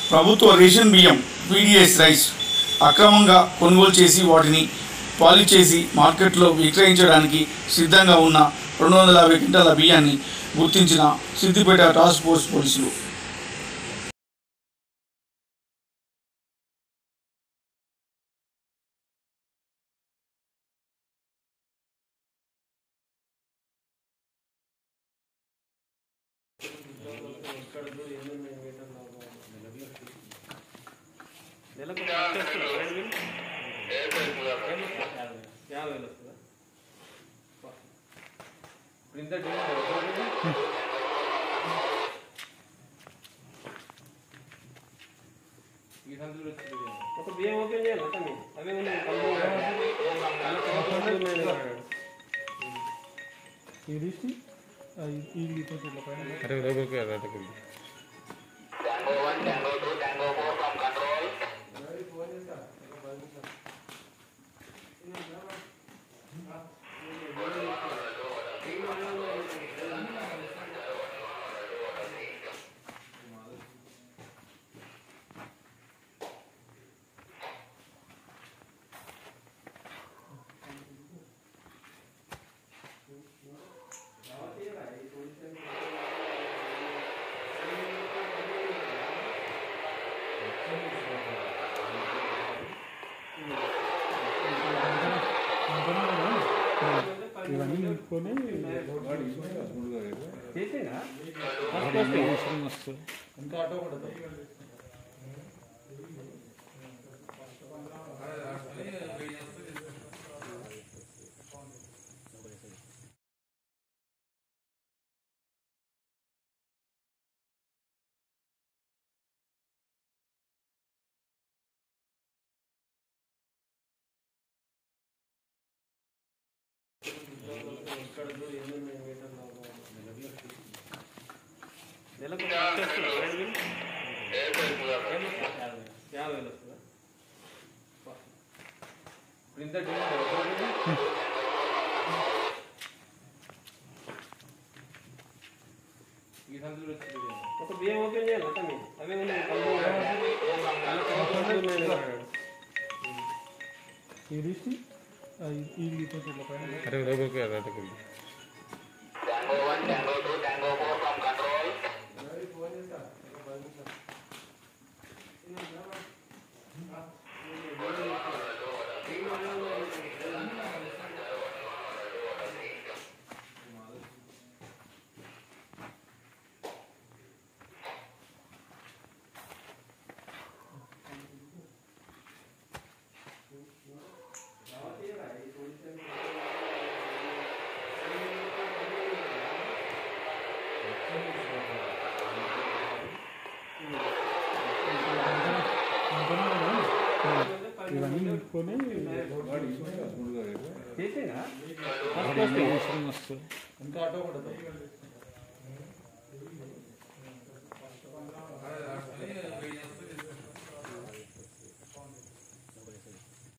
ప్రభుత్వ రేషన్ బియ్యం PDS rice అక్రమంగా కొనుగోలు చేసి వాటిని పాలిష్ చేసి మార్కెట్లో విక్రయించడానికి సిద్ధంగా ఉన్న 250 క్వింటాల బియ్యాన్ని గుర్తించిన సిద్దిపేట టాస్క్ ఫోర్స్ పోలీసులు. ఒక బియ్యం ఓపెన్ చేయాలి అతన్ని అవే ఉన్నాయి ఇవన్నీ నింపుకొని ఇంకా ఆటో కూడా నెలకు 50,000 వస్తుందా? ఇంత ఒక బియ్యం ఓపెన్ చేయాలి అతన్ని అవే ఉన్నాయి ఇవన్నీ నింపుకొని ఇంకా ఆటో కూడా